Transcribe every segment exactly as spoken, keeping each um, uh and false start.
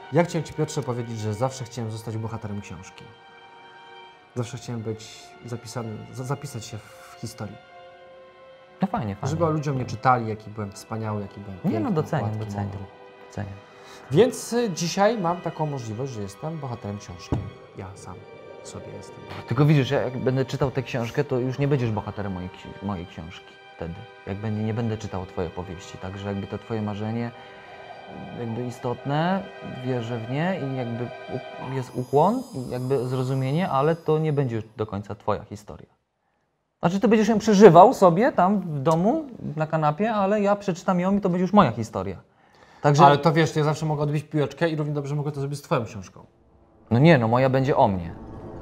Ja chciałem Ci, Piotrze, powiedzieć, że zawsze chciałem zostać bohaterem książki. Zawsze chciałem być zapisany, zapisać się w historii. No fajnie, fajnie. Żeby ludziom nie czytali, jaki byłem wspaniały, jaki byłem piękny. Nie no, doceniam, gładki, doceniam. mądry. doceniam. Więc y, dzisiaj mam taką możliwość, że jestem bohaterem książki. Ja sam sobie jestem bohaterem. Tylko widzisz, jak będę czytał tę książkę, to już nie będziesz bohaterem mojej, ksi- mojej książki wtedy. Jak będzie, nie będę czytał Twojej opowieści. Także jakby to Twoje marzenie jakby istotne, wierzę w nie i jakby u- jest ukłon i jakby zrozumienie, ale to nie będzie do końca Twoja historia. Znaczy Ty będziesz ją przeżywał sobie tam w domu, na kanapie, ale ja przeczytam ją i to będzie już moja historia. Także... Ale to wiesz, ja zawsze mogę odbić piłeczkę i równie dobrze mogę to zrobić z Twoją książką. No nie, no moja będzie o mnie.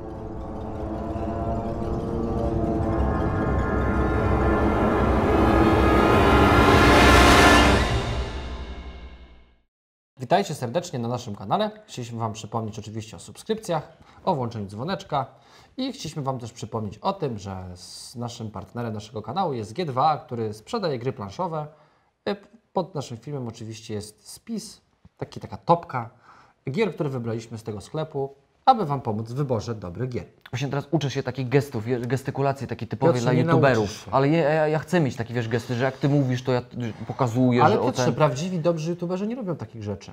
Witajcie serdecznie na naszym kanale. Chcieliśmy Wam przypomnieć oczywiście o subskrypcjach, o włączeniu dzwoneczka i chcieliśmy Wam też przypomnieć o tym, że z naszym partnerem naszego kanału jest G dwa A, który sprzedaje gry planszowe. Pod naszym filmem oczywiście jest spis, taki, taka topka gier, które wybraliśmy z tego sklepu, aby Wam pomóc w wyborze dobrych gier. Właśnie teraz uczę się takich gestów, wiesz, gestykulacji takiej typowej Piotrze, dla nie youtuberów. nauczysz się. Ale ja, ja, ja chcę mieć takie, wiesz, gesty, że jak Ty mówisz, to ja pokazuję, Ale że o Piotrze, ten... prawdziwi, dobrzy youtuberzy nie robią takich rzeczy.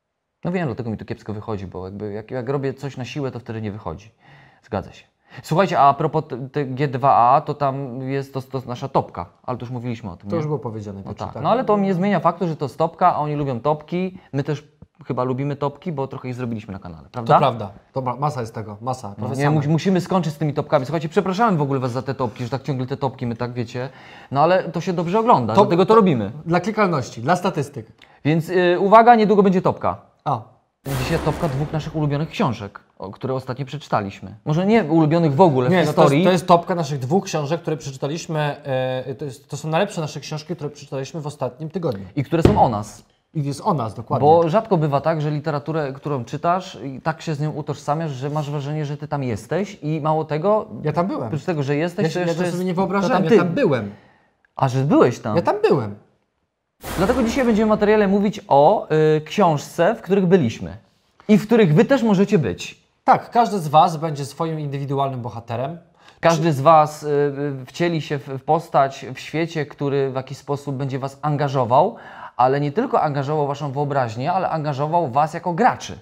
No wiem, dlatego mi to kiepsko wychodzi, bo jakby jak, jak robię coś na siłę, to wtedy nie wychodzi. Zgadza się. Słuchajcie, a propos te- te G dwa A, to tam jest to, to nasza topka, ale to już mówiliśmy o tym, To nie? już było powiedziane, No Piotrze, tak, no ale to nie zmienia faktu, że to jest topka, a oni lubią topki. My też chyba lubimy topki, bo trochę ich zrobiliśmy na kanale, prawda? To prawda. To ma- masa jest tego, masa. No, prawie nie, same. mu- musimy skończyć z tymi topkami. Słuchajcie, przepraszamy w ogóle Was za te topki, że tak ciągle te topki, my tak wiecie. No ale to się dobrze ogląda, To- dlatego to robimy. Dla klikalności, dla statystyk. Więc y, uwaga, niedługo będzie topka. O, Dzisiaj topka dwóch naszych ulubionych książek, o, które ostatnio przeczytaliśmy. Może nie ulubionych w ogóle nie, w no to, jest, historii. to jest topka naszych dwóch książek, które przeczytaliśmy. E, to, jest, to są najlepsze nasze książki, które przeczytaliśmy w ostatnim tygodniu. I które są o nas. I jest o nas dokładnie. Bo rzadko bywa tak, że literaturę, którą czytasz, i tak się z nią utożsamiasz, że masz wrażenie, że Ty tam jesteś i mało tego, Ja tam byłem. oprócz tego, że jesteś, Ja, to się, ja jeszcze to sobie jest- nie to wyobrażałem, tam ja ty. tam byłem. A, że byłeś tam. Ja tam byłem. Dlatego dzisiaj będziemy w materiale mówić o y, książce, w których byliśmy. I w których Wy też możecie być. Tak, każdy z Was będzie swoim indywidualnym bohaterem. Każdy z Was y, y, wcieli się w, w postać w świecie, który w jakiś sposób będzie Was angażował, ale nie tylko angażował Waszą wyobraźnię, ale angażował Was jako graczy.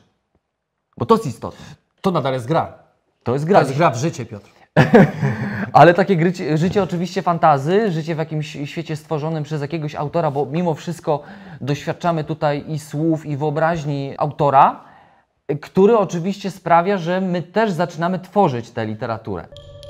Bo to jest istotne. To nadal jest gra. To jest To gra. jest gra w życie, Piotr. Ale takie grycie, życie oczywiście fantazy, życie w jakimś świecie stworzonym przez jakiegoś autora, bo mimo wszystko doświadczamy tutaj i słów, i wyobraźni autora, który oczywiście sprawia, że my też zaczynamy tworzyć tę literaturę.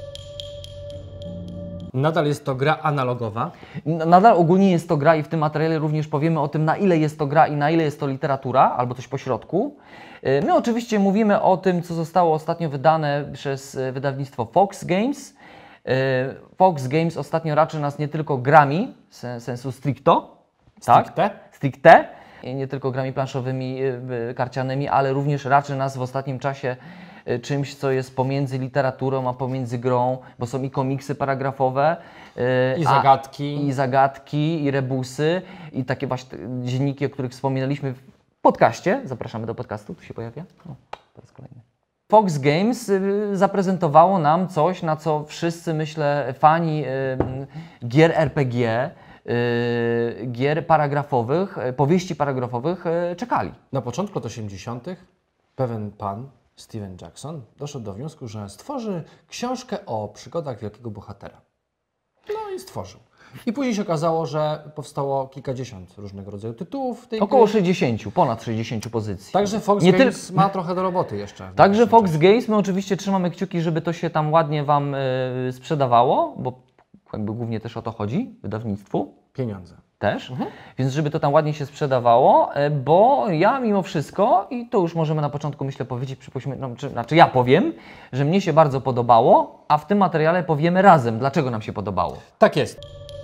Nadal jest to gra analogowa. N- Nadal ogólnie jest to gra i w tym materiale również powiemy o tym, na ile jest to gra i na ile jest to literatura, albo coś pośrodku. Y, My oczywiście mówimy o tym, co zostało ostatnio wydane przez y, wydawnictwo Fox Games. Y, Fox Games ostatnio raczy nas nie tylko grami, w sen- sensu stricto, Stricte. tak? Stricte. I nie tylko grami planszowymi, y, y, karcianymi, ale również raczy nas w ostatnim czasie y, czymś, co jest pomiędzy literaturą, a pomiędzy grą, bo są i komiksy paragrafowe, y, I a- zagadki. i zagadki, i rebusy, i takie właśnie dzienniki, o których wspominaliśmy w podcaście. Zapraszamy do podcastu, tu się pojawia. O, to jest kolejny. Fox Games y, zaprezentowało nam coś, na co wszyscy, myślę, fani y, gier R P G, y, gier paragrafowych, y, powieści paragrafowych y, czekali. Na początku lat osiemdziesiątych pewien pan, Steven Jackson, doszedł do wniosku, że stworzy książkę o przygodach wielkiego bohatera. No i stworzył. I później się okazało, że powstało kilkadziesiąt różnego rodzaju tytułów w tej Około gry. sześćdziesięciu, ponad sześćdziesięciu pozycji. Także Fox Nie Games tyl- ma trochę do roboty jeszcze. w Także najbliższym Fox czasie. Games, my oczywiście trzymamy kciuki, żeby to się tam ładnie Wam y, sprzedawało, bo jakby głównie też o to chodzi, wydawnictwu Pieniądze. też, więc żeby to tam ładnie się sprzedawało, y, bo ja mimo wszystko, i to już możemy na początku myślę powiedzieć, przypuśćmy, no, czy, znaczy ja powiem, że mnie się bardzo podobało, a w tym materiale powiemy razem, dlaczego nam się podobało. Tak jest.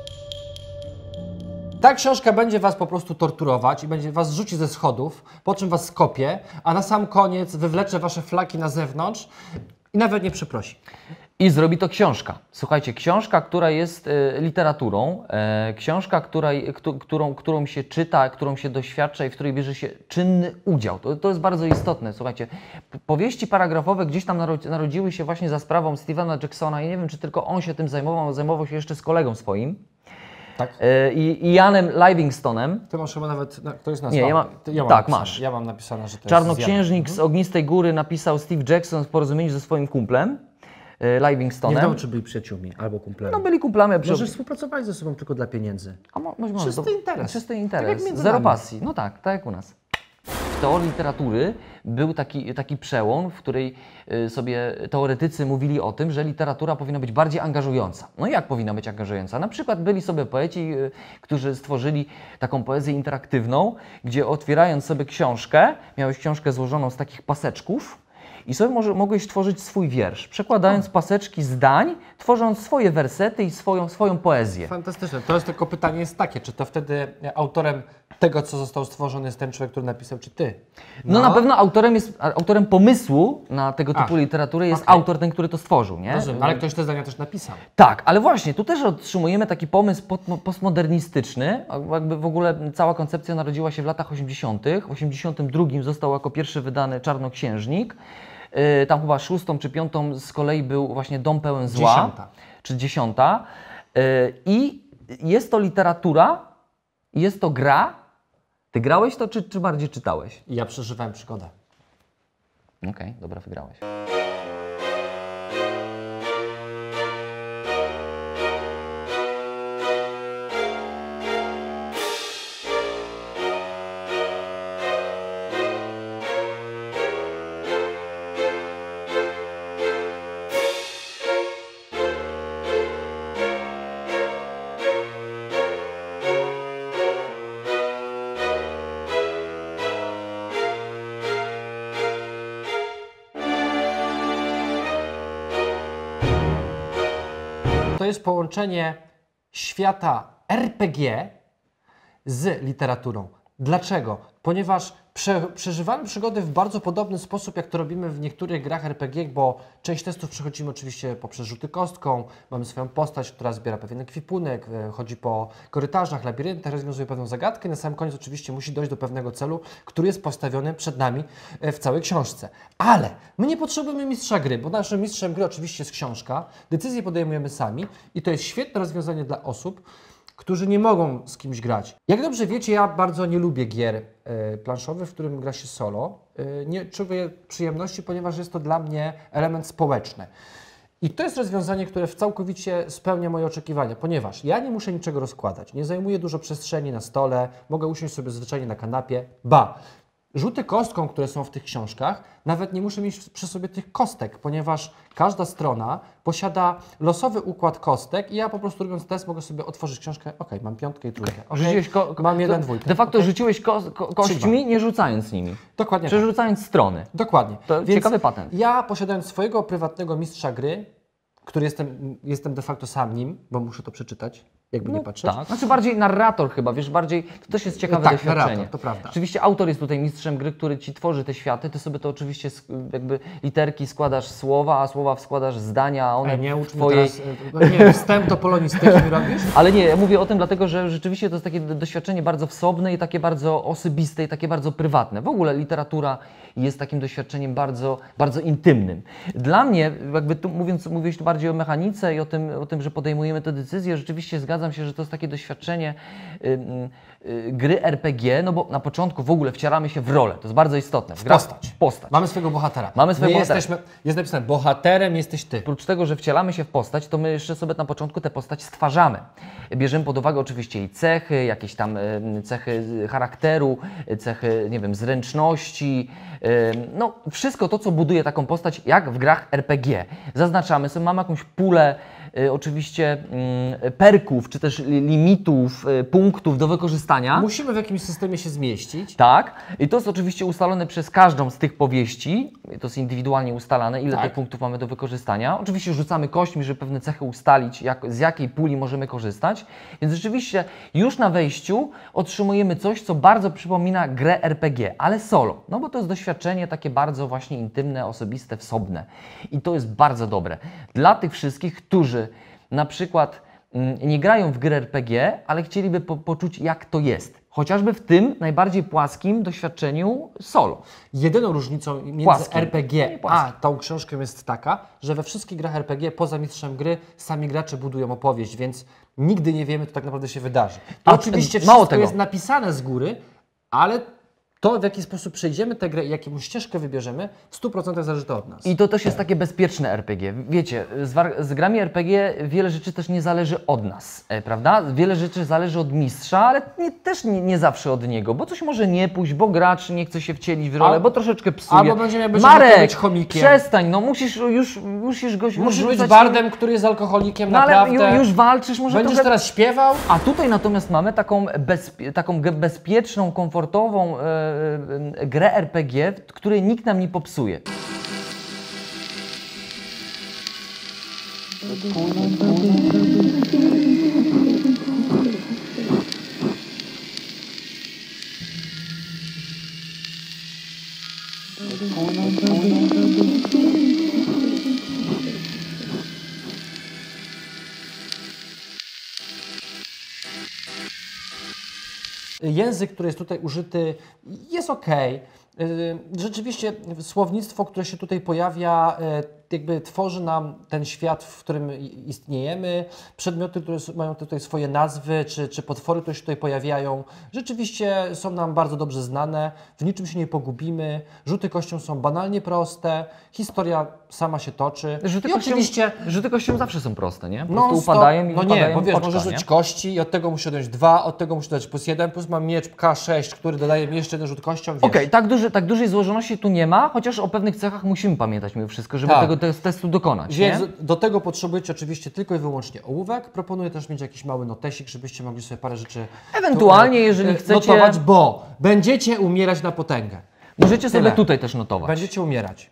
Ta książka będzie Was po prostu torturować i będzie Was rzuci ze schodów, po czym Was skopie, a na sam koniec wywlecze Wasze flaki na zewnątrz i nawet nie przeprosi. I zrobi to książka. Słuchajcie, książka, która jest e, literaturą, e, książka, która, któ, którą, którą się czyta, którą się doświadcza i w której bierze się czynny udział. To, to jest bardzo istotne. Słuchajcie, powieści paragrafowe gdzieś tam narodzi, narodziły się właśnie za sprawą Stephena Jacksona i nie wiem, czy tylko on się tym zajmował, zajmował się jeszcze z kolegą swoim. Tak? E, i, I Janem Livingstonem. Ty masz chyba nawet, no, to jest nazwa. Nie, ja, ma, Ty, ja mam tak, napisane, masz. Ja mam napisane, że to Czarnoksiężnik jest z Ognistej Góry napisał Steve Jackson w porozumieniu ze swoim kumplem, e, Livingstonem. Nie wiadomo, czy byli przyjaciółmi albo kumplami. No byli kumplami. a przy- Może współpracowali ze sobą tylko dla pieniędzy. A mo, może, może, Czysty to- interes. Czysty Tak interes. jak między Zero nami. pasji. No tak, tak jak u nas. W teorii literatury był taki, taki przełom, w której y, sobie teoretycy mówili o tym, że literatura powinna być bardziej angażująca. No i jak powinna być angażująca? Na przykład byli sobie poeci, y, którzy stworzyli taką poezję interaktywną, gdzie otwierając sobie książkę, miałeś książkę złożoną z takich paseczków, i sobie może, mogłeś tworzyć swój wiersz, przekładając paseczki zdań, tworząc swoje wersety i swoją, swoją poezję. Fantastyczne. To jest tylko pytanie jest takie, czy to wtedy autorem tego, co zostało stworzone, jest ten człowiek, który napisał, czy ty? No, na pewno autorem, jest, autorem pomysłu na tego typu Ach, literatury jest okej. autor ten, który to stworzył, nie? Rozumiem, ale ktoś te zdania też napisał. Tak, ale właśnie, tu też otrzymujemy taki pomysł pod- postmodernistyczny. a Jakby w ogóle cała koncepcja narodziła się w latach osiemdziesiątych. W osiemdziesiątym drugim został jako pierwszy wydany Czarnoksiężnik. Yy, tam chyba szóstą czy piątą z kolei był właśnie Dom pełen zła. Dziesiąta. Czy dziesiąta. Yy, I jest to literatura, jest to gra. Ty grałeś to, czy, czy bardziej czytałeś? I ja przeżywałem przygodę. Okej, dobra, wygrałeś. To jest połączenie świata R P G z literaturą. Dlaczego? Ponieważ prze, przeżywamy przygody w bardzo podobny sposób, jak to robimy w niektórych grach R P G, bo część testów przechodzimy oczywiście poprzez rzuty kostką, mamy swoją postać, która zbiera pewien ekwipunek, e, chodzi po korytarzach, labiryntach, rozwiązuje pewną zagadkę i na samym końcu oczywiście musi dojść do pewnego celu, który jest postawiony przed nami e, w całej książce. Ale my nie potrzebujemy mistrza gry, bo naszym mistrzem gry oczywiście jest książka, decyzje podejmujemy sami i to jest świetne rozwiązanie dla osób, którzy nie mogą z kimś grać. Jak dobrze wiecie, ja bardzo nie lubię gier e, planszowych, w którym gra się solo. E, nie czuję przyjemności, ponieważ jest to dla mnie element społeczny. I to jest rozwiązanie, które w całkowicie spełnia moje oczekiwania, ponieważ ja nie muszę niczego rozkładać, nie zajmuję dużo przestrzeni na stole, mogę usiąść sobie zwyczajnie na kanapie, ba, rzuty kostką, które są w tych książkach, nawet nie muszę mieć przy sobie tych kostek, ponieważ każda strona posiada losowy układ kostek i ja po prostu robiąc test mogę sobie otworzyć książkę, ok, mam piątkę i trójkę, okay, Rzuciłeś ko- ko- mam jeden, de- dwójkę. De facto okej? rzuciłeś ko- ko- kośćmi, nie rzucając nimi. Dokładnie tak. Przerzucając strony. Dokładnie. To ciekawy patent. Ja posiadając swojego prywatnego mistrza gry, który jestem, jestem de facto sam nim, bo muszę to przeczytać, jakby nie patrzeć. Tak. Znaczy bardziej narrator chyba, wiesz, bardziej, to też jest ciekawe Tak, doświadczenie. narrator, to prawda. Oczywiście autor jest tutaj mistrzem gry, który ci tworzy te światy, ty sobie to oczywiście sk- jakby literki składasz słowa, a słowa składasz zdania, a one Ej, nie w ucz mnie twojej... teraz, e, nie, wstęp do polonistyki mi robisz? Ale nie, ja mówię o tym dlatego, że rzeczywiście to jest takie doświadczenie bardzo wsobne i takie bardzo osobiste i takie bardzo prywatne. W ogóle literatura jest takim doświadczeniem bardzo, bardzo intymnym. Dla mnie, jakby tu mówiąc, mówiłeś tu bardziej o mechanice i o tym, o tym, że podejmujemy te decyzje, rzeczywiście zgadzam się, że to jest takie doświadczenie y, y, y, gry R P G, no bo na początku w ogóle wcielamy się w rolę, to jest bardzo istotne. W postać. Postać. Mamy swojego bohatera. Mamy swojego My bohatera. jesteśmy, jest napisane, bohaterem jesteś ty. Oprócz tego, że wcielamy się w postać, to my jeszcze sobie na początku tę postać stwarzamy. Bierzemy pod uwagę oczywiście jej cechy, jakieś tam y, cechy charakteru, y, cechy, nie wiem, zręczności, y, no wszystko to, co buduje taką postać, jak w grach R P G. Zaznaczamy sobie, mamy jakąś pulę y, oczywiście y, perków, punktów, czy też li- limitów, y, punktów do wykorzystania. Musimy w jakimś systemie się zmieścić. Tak, i to jest oczywiście ustalone przez każdą z tych powieści, to jest indywidualnie ustalane, ile Tak. tych punktów mamy do wykorzystania. Oczywiście rzucamy kośćmi, żeby pewne cechy ustalić, jak, z jakiej puli możemy korzystać, więc rzeczywiście już na wejściu otrzymujemy coś, co bardzo przypomina grę er pe gie, ale solo, no bo to jest doświadczenie takie bardzo właśnie intymne, osobiste, wsobne i to jest bardzo dobre. Dla tych wszystkich, którzy na przykład mm, nie grają w grę er pe gie, ale chcieliby po, poczuć, jak to jest. Chociażby w tym najbardziej płaskim doświadczeniu solo. Jedyną różnicą między Płaskim. er pe gie Nie płaskim. a tą książką jest taka, że we wszystkich grach er pe gie poza mistrzem gry sami gracze budują opowieść, więc nigdy nie wiemy, co tak naprawdę się wydarzy. To A, oczywiście mało wszystko tego. jest napisane z góry, ale to, w jaki sposób przejdziemy tę grę i jaką ścieżkę wybierzemy, w stu procentach zależy to od nas. I to też jest takie bezpieczne er pe gie. Wiecie, z, war- z grami er pe gie wiele rzeczy też nie zależy od nas, e, prawda? Wiele rzeczy zależy od mistrza, ale nie, też nie, nie zawsze od niego, bo coś może nie pójść, bo gracz nie chce się wcielić w rolę, Al- bo troszeczkę psuje. albo będzie miał być- Marek, być chomikiem. przestań, no musisz już, musisz go Musisz być rzucać- bardem, który jest alkoholikiem, No ale naprawdę. ju, już walczysz, może Będziesz trochę... teraz śpiewał? A tutaj natomiast mamy taką, bezpie, taką ge- bezpieczną, komfortową e, e, grę er pe gie, której nikt nam nie popsuje. Język, który jest tutaj użyty, jest ok. Rzeczywiście słownictwo, które się tutaj pojawia, y, jakby tworzy nam ten świat, w którym i- istniejemy. Przedmioty, które s- mają tutaj swoje nazwy, czy, czy potwory, które się tutaj pojawiają, rzeczywiście są nam bardzo dobrze znane. W niczym się nie pogubimy. Rzuty kością są banalnie proste. Historia sama się toczy. Rzuty I kością, oczywiście rzuty kością zawsze są proste, nie? Po no, prostu upadają i no nie, upadają bo wiesz, oczka, możesz nie? rzucić kości i od tego muszę dać dwa, od tego muszę dać plus jeden, plus mam miecz ka sześć, który dodaje mi jeszcze jeden rzut kością, wiesz. Okej, tak, duży, tak dużej złożoności tu nie ma, chociaż o pewnych cechach musimy pamiętać mimo wszystko, żeby Tak. tego te- testu dokonać, Więc nie? do tego potrzebujecie oczywiście tylko i wyłącznie ołówek. Proponuję też mieć jakiś mały notesik, żebyście mogli sobie parę rzeczy Ewentualnie, tu, e, jeżeli e, chcecie- notować, bo będziecie umierać na potęgę. Możecie sobie Tyle. tutaj też notować. Będziecie umierać.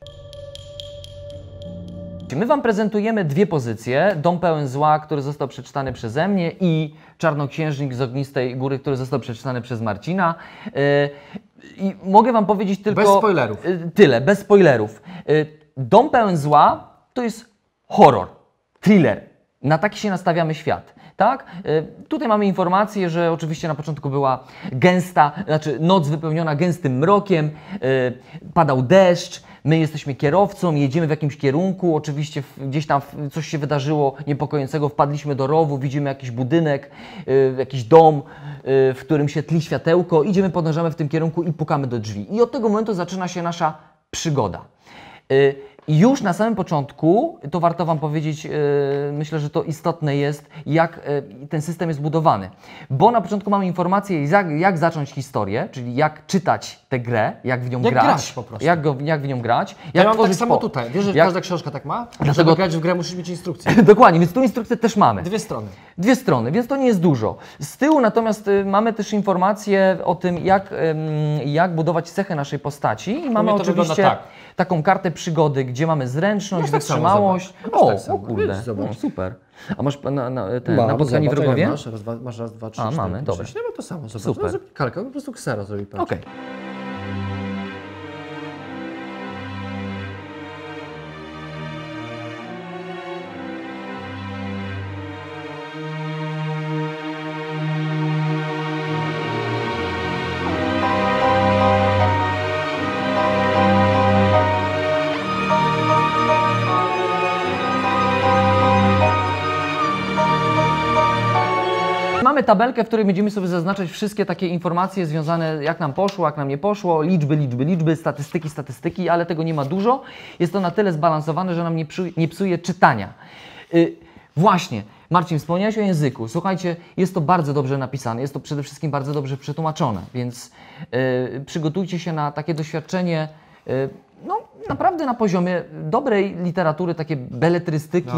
My Wam prezentujemy dwie pozycje. Dom pełen zła, który został przeczytany przeze mnie i Czarnoksiężnik z Ognistej Góry, który został przeczytany przez Marcina. Yy, I mogę Wam powiedzieć tylko... Bez spoilerów. Yy, Tyle, bez spoilerów. Yy, Dom pełen zła to jest horror, thriller. Na taki się nastawiamy świat. Tak? Yy, Tutaj mamy informację, że oczywiście na początku była gęsta, znaczy noc wypełniona gęstym mrokiem, yy, padał deszcz, my jesteśmy kierowcą, jedziemy w jakimś kierunku, oczywiście w, gdzieś tam w, coś się wydarzyło niepokojącego, wpadliśmy do rowu, widzimy jakiś budynek, yy, jakiś dom, yy, w którym się tli światełko, idziemy, podążamy w tym kierunku i pukamy do drzwi. I od tego momentu zaczyna się nasza przygoda. Yy, Już na samym początku, to warto Wam powiedzieć, yy, myślę, że to istotne jest, jak yy, ten system jest budowany. Bo na początku mamy informację, jak, jak zacząć historię, czyli jak czytać tę grę, jak w nią Jak grać, grać po prostu. Jak, go, jak w nią grać, Ja jak mam tak tworzyć samo po- tutaj. Wiesz, że jak- każda książka tak ma? Dlatego- Żeby grać w grę, musisz mieć instrukcję. Dokładnie, więc tu instrukcję też mamy. Dwie strony. Dwie strony, więc to nie jest dużo. Z tyłu natomiast y, mamy też informacje o tym, jak, ym, jak budować cechy naszej postaci i mamy mnie to wygląda oczywiście tak. taką kartę przygody, gdzie mamy zręczność, Masz tak samo, wytrzymałość. zobacz. Masz o, tak samo. o kurde, Wiesz, zobacz. o, super. A masz na, na, ten, Mam, napotkani zobacz, wrogowie? ile Masz raz, dwa, masz raz, dwa, trzy, A, cztery, mamy, pięć, dobra. sześć. No bo to samo, zobacz. Super. No, zrób kalkę, po prostu ksero zrobi, patrz. Okej. Mamy tabelkę, w której będziemy sobie zaznaczać wszystkie takie informacje związane, jak nam poszło, jak nam nie poszło, liczby, liczby, liczby, statystyki, statystyki, ale tego nie ma dużo. Jest to na tyle zbalansowane, że nam nie, psu, nie psuje czytania. Yy, właśnie, Marcin, wspomniałeś o języku. Słuchajcie, jest to bardzo dobrze napisane, jest to przede wszystkim bardzo dobrze przetłumaczone, więc yy, przygotujcie się na takie doświadczenie, yy, no naprawdę na poziomie dobrej literatury, takiej beletrystyki. Dobra.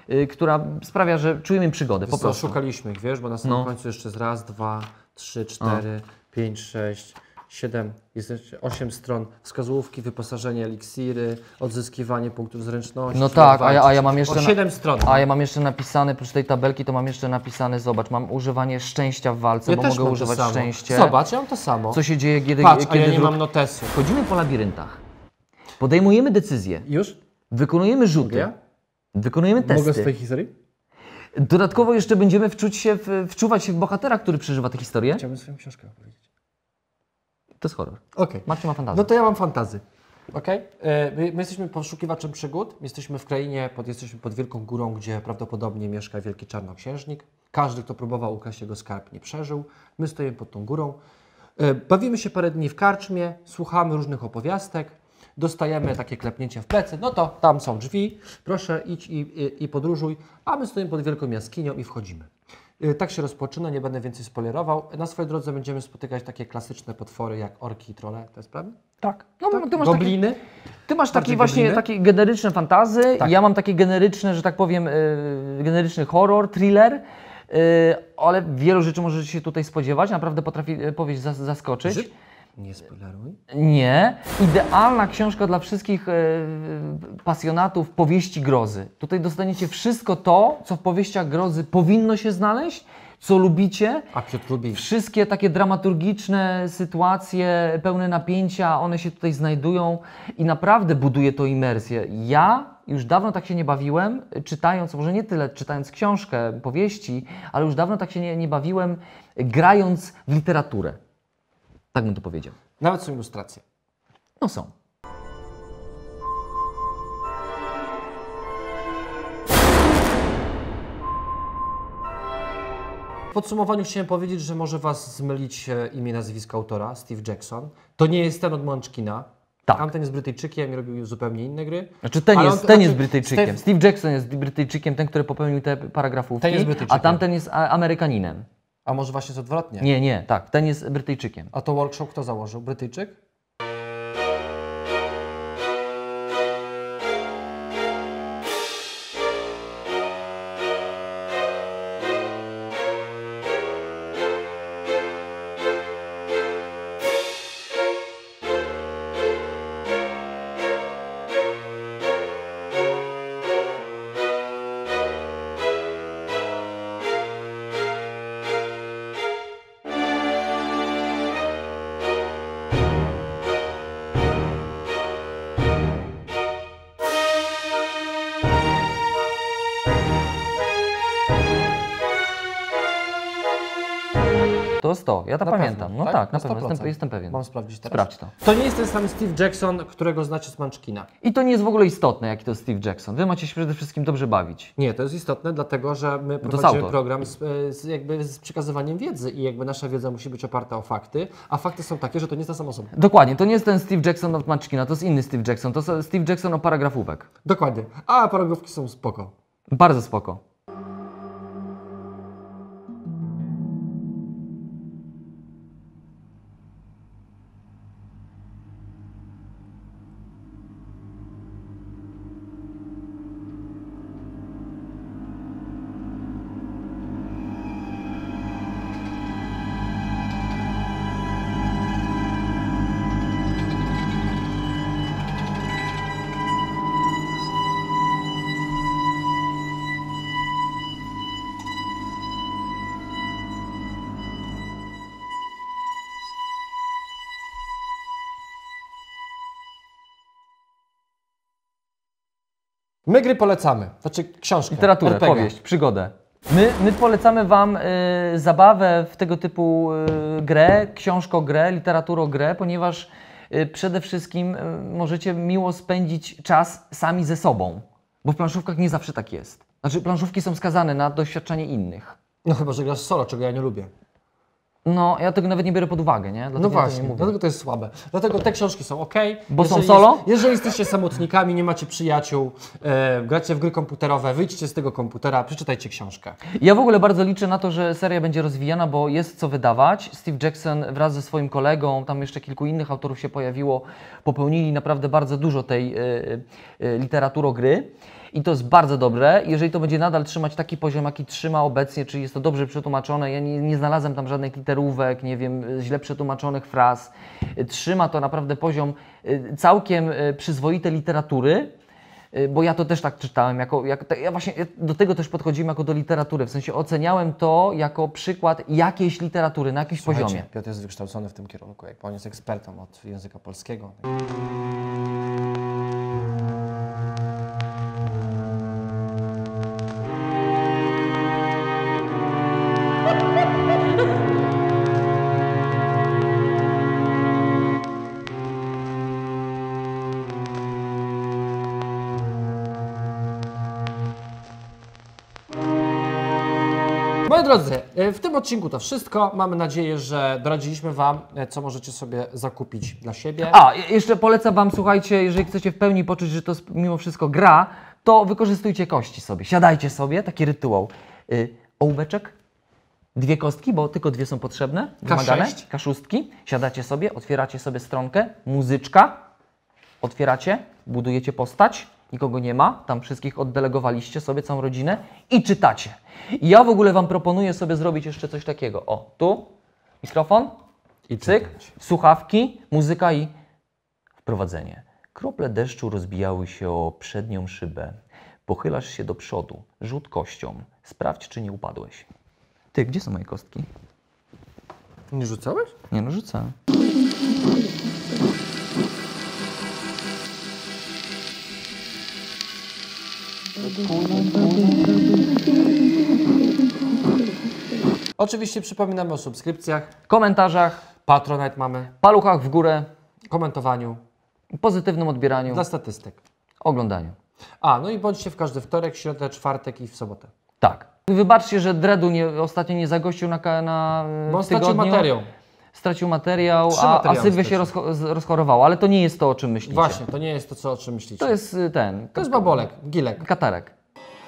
y, która sprawia, że czujemy przygodę, po Po prostu. szukaliśmy ich, wiesz, bo na samym No. końcu jeszcze jest raz, dwa, trzy, cztery, pięć, sześć, siedem, jest jeszcze osiem stron, wskazówki, wyposażenie, eliksiry, odzyskiwanie punktów zręczności. No jak tak, a ja, a ja walczyć. mam jeszcze O na- siedem stron. A ja mam jeszcze napisane, oprócz tej tabelki, to mam jeszcze napisane, zobacz, mam używanie szczęścia w walce, Ja bo też mogę mam to używać samo. szczęście. Zobacz, ja mam to samo. Co się dzieje, kiedy, Patrz, a kiedy ja nie wróg- mam notesu. Chodzimy po labiryntach, podejmujemy decyzje, Już? wykonujemy rzuty, Ja? wykonujemy Mogę z testy. twojej historii? Dodatkowo jeszcze będziemy wczuć się w, wczuwać się w bohatera, który przeżywa tę historię. Chciałbym swoją książkę opowiedzieć. To jest horror. Okej. Marcin ma fantazję. No to ja mam fantazy. Okej? E, My, my jesteśmy poszukiwaczem przygód. Jesteśmy w krainie, pod, jesteśmy pod wielką górą, gdzie prawdopodobnie mieszka wielki czarnoksiężnik. Każdy, kto próbował ukraść jego skarb, nie przeżył. My stoimy pod tą górą. E, Bawimy się parę dni w karczmie, słuchamy różnych opowiastek. Dostajemy takie klepnięcie w plecy. No to tam są drzwi. Proszę idź i, i, i podróżuj. A my stoimy pod wielką jaskinią i wchodzimy. Y, Tak się rozpoczyna, nie będę więcej spoilerował. Na swojej drodze będziemy spotykać takie klasyczne potwory jak orki i trole, to jest prawda? tak. No, Tak? ty masz takie, Gobliny. ty masz takie bardziej właśnie gobliny? takie generyczne fantazy, Tak. ja mam takie generyczne, że tak powiem, yy, generyczny horror, thriller, yy, ale wielu rzeczy możecie się tutaj spodziewać, naprawdę potrafi yy, powieść zas zaskoczyć. Ży- Nie spoileruj. Nie. Idealna książka dla wszystkich e, pasjonatów powieści grozy. Tutaj dostaniecie wszystko to, co w powieściach grozy powinno się znaleźć, co lubicie. A Piotr lubi. Wszystkie takie dramaturgiczne sytuacje, pełne napięcia, one się tutaj znajdują i naprawdę buduje to imersję. Ja już dawno tak się nie bawiłem, czytając, może nie tyle czytając książkę, powieści, ale już dawno tak się nie, nie bawiłem, grając w literaturę. Tak bym to powiedział. Nawet są ilustracje. No są. W podsumowaniu chciałem powiedzieć, że może Was zmylić e, imię, nazwisko autora, Steve Jackson. To nie jest ten od Munchkina. Tak. Tamten jest Brytyjczykiem i robił zupełnie inne gry. Znaczy ten, Ale jest, on- ten znaczy, jest Brytyjczykiem. Steve- Steve Jackson jest Brytyjczykiem, ten, który popełnił te paragrafówki, Ten jest a Brytyjczykiem. tamten jest a- Amerykaninem. A może właśnie jest odwrotnie? Nie, nie, tak, ten jest Brytyjczykiem. A to workshop kto założył? Brytyjczyk? To jest to, ja to Na pamiętam. pewno, No tak, na pewno, sto procent. jestem, jestem pewien. Mam sprawdzić teraz. Sprawdź to. To nie jest ten sam Steve Jackson, którego znacie z Munchkina. I to nie jest w ogóle istotne, jaki to jest Steve Jackson. Wy macie się przede wszystkim dobrze bawić. Nie, to jest istotne, dlatego że my jest prowadzimy autor. program z, e, z, jakby z przekazywaniem wiedzy i jakby nasza wiedza musi być oparta o fakty, a fakty są takie, że to nie jest ta sama osoba. Dokładnie, to nie jest ten Steve Jackson od Munchkina, to jest inny Steve Jackson, to jest Steve Jackson o paragrafówek. Dokładnie. A paragrafiki są spoko. Bardzo spoko. My gry polecamy, znaczy książkę. Literaturę, R P G. powieść, przygodę. My, my polecamy Wam y, zabawę w tego typu y, grę, książko-grę, literaturo-grę, ponieważ y, przede wszystkim y, możecie miło spędzić czas sami ze sobą, bo w planszówkach nie zawsze tak jest. Znaczy planszówki są skazane na doświadczanie innych. No chyba, że grasz solo, czego ja nie lubię. No, ja tego nawet nie biorę pod uwagę, nie? Dlatego No ja to właśnie, nie mówię. dlatego to jest słabe. Dlatego te książki są ok. Bo są Jeżeli solo? Jest, jeżeli jesteście samotnikami, nie macie przyjaciół, e, gracie w gry komputerowe, wyjdźcie z tego komputera, przeczytajcie książkę. Ja w ogóle bardzo liczę na to, że seria będzie rozwijana, bo jest co wydawać. Steve Jackson wraz ze swoim kolegą, tam jeszcze kilku innych autorów się pojawiło, popełnili naprawdę bardzo dużo tej y, y, literaturo-gry. I to jest bardzo dobre. Jeżeli to będzie nadal trzymać taki poziom, jaki trzyma obecnie, czyli jest to dobrze przetłumaczone, ja nie, nie znalazłem tam żadnych literówek, nie wiem, źle przetłumaczonych fraz. Trzyma to naprawdę poziom całkiem przyzwoitej literatury, bo ja to też tak czytałem, jako, jako, ja właśnie do tego też podchodziłem jako do literatury, w sensie oceniałem to jako przykład jakiejś literatury na jakimś Słuchajcie, poziomie. Piotr jest wykształcony w tym kierunku, jak on jest ekspertem od języka polskiego. Moi drodzy, w tym odcinku to wszystko. Mamy nadzieję, że doradziliśmy Wam, co możecie sobie zakupić dla siebie. A, jeszcze polecam Wam, słuchajcie, jeżeli chcecie w pełni poczuć, że to jest mimo wszystko gra, to wykorzystujcie kości sobie. Siadajcie sobie, taki rytuał. Yy, ołóweczek, dwie kostki, bo tylko dwie są potrzebne, wymagane, kaszustki. Siadacie sobie, otwieracie sobie stronkę, muzyczka, otwieracie, budujecie postać, nikogo nie ma, tam wszystkich oddelegowaliście sobie, całą rodzinę i czytacie. I ja w ogóle Wam proponuję sobie zrobić jeszcze coś takiego. O, tu mikrofon, I cyk, czytać. słuchawki, muzyka i wprowadzenie. Krople deszczu rozbijały się o przednią szybę. Pochylasz się do przodu, rzut kością. Sprawdź, czy nie upadłeś. Ty, gdzie są moje kostki? Nie rzucałeś? Nie no, rzucę. Oczywiście przypominamy o subskrypcjach, Komentarzach, Patronite mamy, paluchach w górę, komentowaniu, pozytywnym odbieraniu, dla statystyk. oglądaniu. A, no i bądźcie w każdy wtorek, środę, czwartek i w sobotę. Tak. Wybaczcie, że Dredu nie, ostatnio nie zagościł na, ka- na Bo on w stracił tygodniu. materiał. Stracił materiał, Trzy a, a materiały Sylwia się stracił. rozcho- z- rozchorowała, ale to nie jest to, o czym myślicie. Właśnie, to nie jest to, co, o czym myślicie. To jest y, ten, to jest babolek, gilek. katarek.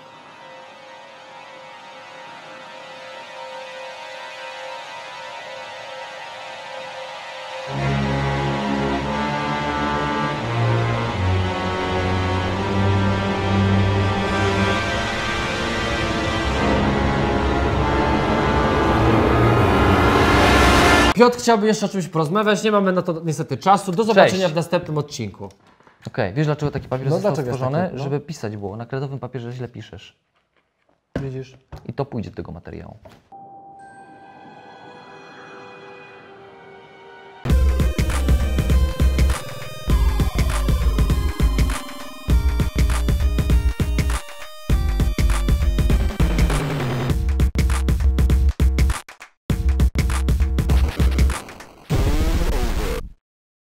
Piotr chciałby jeszcze o czymś porozmawiać, nie mamy na to niestety czasu. Do zobaczenia Cześć. w następnym odcinku. Okej, wiesz dlaczego taki papier No, został dlaczego jest stworzony? taki, no? Żeby pisać było. Na kredowym papierze źle piszesz. Widzisz? I to pójdzie do tego materiału.